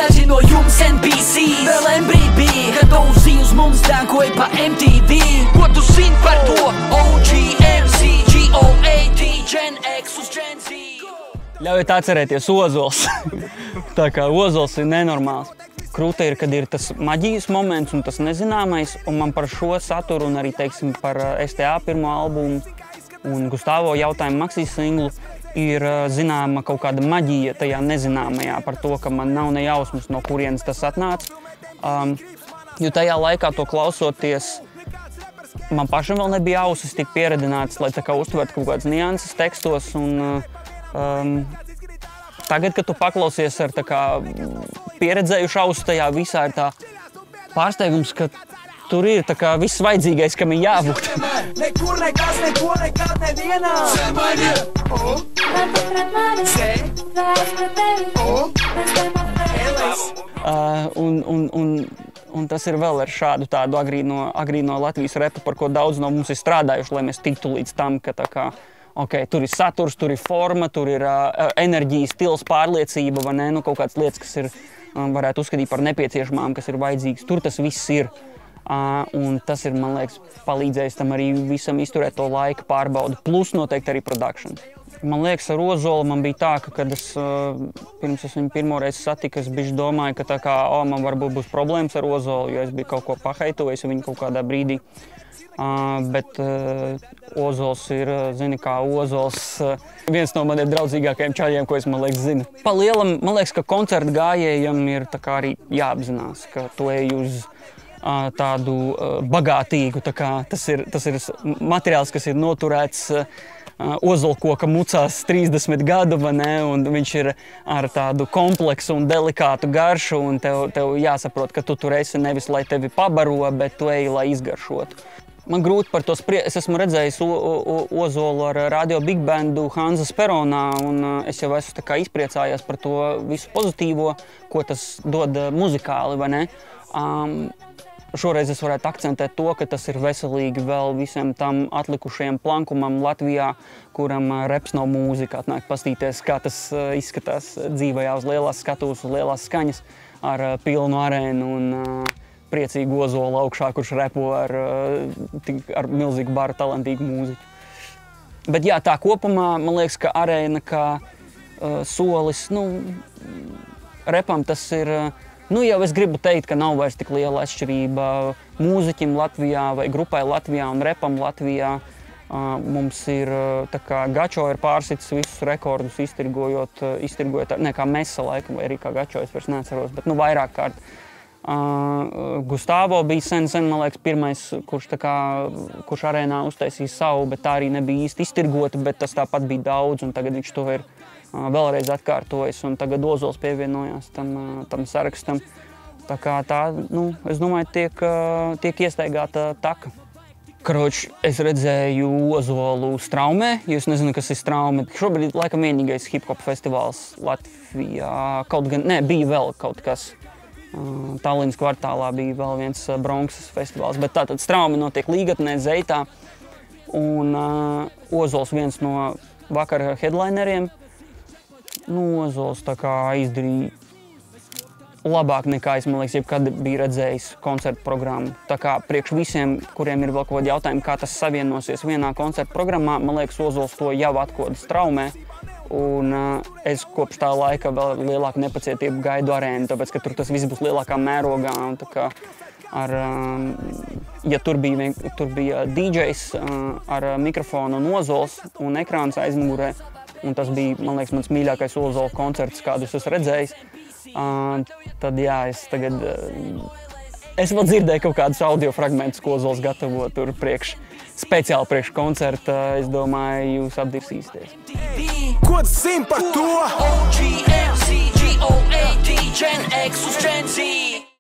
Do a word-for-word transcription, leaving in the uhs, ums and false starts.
Daži no jums N B C vēl M B B, kad O Z uz mums dankoja pa M T V. Ko tu zini par to? O G M C, G O A T, Gen X uz Gen Z. Ļaujiet atcerēties Ozols. Tā kā Ozols ir nenormāls. Krūta ir, kad ir tas maģijas moments un tas nezināmais, un man par šo saturu un arī, teiksim, par S T A pirmo albumu un Gustavo jautājumu Maxijas singlu ir zināma kaut kāda maģija tajā nezināmajā par to, ka man nav ne jausmas, no kurienes tas atnāca. Um, jo tajā laikā to klausoties, man pašam vēl nebija ausis tik pieredināts, lai tā kā uztvertu kaut kādas nianses tekstos. Un, um, tagad, kad tu paklausies ar tā kā pieredzējušu ausu tajā visā, ir tā pārsteigums, ka tur ir tā kā viss vajadzīgais, kam ir jābūt. Nekur nekas, neko nekad nevienā. Uh, un, un, un, un tas ir vēl ar šādu tādu agrīno, agrīno Latvijas repu, par ko daudz no mums ir strādājuši, lai mēs tiktu līdz tam, ka tā kā okay, tur ir saturs, tur ir forma, tur ir uh, enerģija, stils, pārliecība, vai ne? Nu, kaut kādas lietas, kas ir, um, varētu uzskatīt par nepieciešamām, kas ir vajadzīgas. Tur tas viss ir. Uh, un tas ir, man liekas, palīdzējis tam arī visam izturēt to laika pārbaudu. Plus noteikti arī production. Man liekas, ar Ozolu man bija tā, ka, kad es uh, pirms es viņu pirmo reizi satiku, es bišķi domāju, ka tā kā, oh, man varbūt būs problēmas ar Ozolu, jo es biju kaut ko paheitojis viņu kaut kādā brīdī. Uh, bet uh, Ozols ir, zini, kā Ozols, uh, viens no maniem draudzīgākajiem čaļiem, ko es, man liekas, zinu. Pa lielam, man liekas, ka koncertu gājējam ir tā kā arī jāapzinās, ka tu ej uz uh, tādu uh, bagātīgu, tā kā tas ir, tas ir materiāls, kas ir noturēts uh, ozolkoka mucās trīsdesmit gadu, vai ne, un viņš ir ar tādu kompleksu un delikātu garšu, un tev, tev jāsaprot, ka tu tur esi nevis, lai tevi pabaro, bet tu ej, lai izgaršotu. Man grūti par to spriest. Es esmu redzējis o, o, Ozolu ar radio big bandu Hanzas peronā, un es jau esmu tā kā izpriecājies par to visu pozitīvo, ko tas dod muzikāli, vai ne? Um, šoreiz es varētu akcentēt to, ka tas ir veselīgi vēl visiem tam atlikušajam plankumam Latvijā, kuram reps nav mūzika. Atnāk pastīties, kā tas izskatās dzīvajā uz lielās skatuves, uz lielās skaņas ar pilnu arēnu un uh, priecīgu Ozolu augšā, kurš repo ar, ar milzīgu baru talantīgu mūziķu. Bet jā, tā kopumā, man liekas, ka arēna kā uh, solis, nu, repam tas ir, nu jau es gribu teikt, ka nav vairs tik liela atšķirība mūziķim Latvijā vai grupai Latvijā un repam Latvijā. Uh, mums ir, tā kā Gačo ir pārsitis visus rekordus, iztirgojot, iztirgojot, ne kā Mesa laikam, vai arī kā Gačo, es vairs neatceros, bet nu vairāk kārt. Uh, Gustavo bija sen, sen, man liekas, pirmais, kurš, tā kā, kurš arēnā uztaisīja savu, bet tā arī nebija īsti iztirgota, bet tas tāpat bija daudz, un tagad viņš to ir uh, vēlreiz atkārtojis, un tagad Ozols pievienojās tam, uh, tam sarakstam. Tā kā tā, nu, es domāju, tiek, uh, tiek iestaigāta taka. Kroč, es redzēju Ozolu Straumē, jo es nezinu, kas ir Straume. Šobrīd laikam vienīgais hip-hop festivāls Latvijā, kaut gan, ne, bija vēl kaut kas. Uh, Tallinas kvartālā bija vēl viens uh, Bronxas festivāls, bet tātad Straume notiek Līgatnē, Zeitā, un uh, Ozols viens no vakara headlineriem. Nu, Ozols tā kā izdarīja labāk nekā es, man liekas, jebkad biju redzējis koncertu programmu. Tā kā priekš visiem, kuriem ir vēl kaut kādi jautājumi, kā tas savienosies vienā koncertu programmā, man liekas, Ozols to jau atkoda Straumē. Un uh, es kopš tā laika vēl lielāku nepacietību gaidu arēnu, tāpēc, ka tur tas viss būs lielākā mērogā. Un tā kā ar, um, ja tur bija, tur bija D Js uh, ar mikrofonu un Ozols un ekrāns aizmugurē, un tas bija, man liekas, mans mīļākais Ozola koncerts, kādu es esmu redzējis, uh, tad jā, es tagad, uh, es vēl dzirdēju kaut kādus audio fragmentus, ko Ozols gatavo tur priekš. Speciāli priekš koncerta, es domāju, jūs apdirsīsieties. Ko tu zini par to? O G M C, G O A T, Gen X uz Gen Z.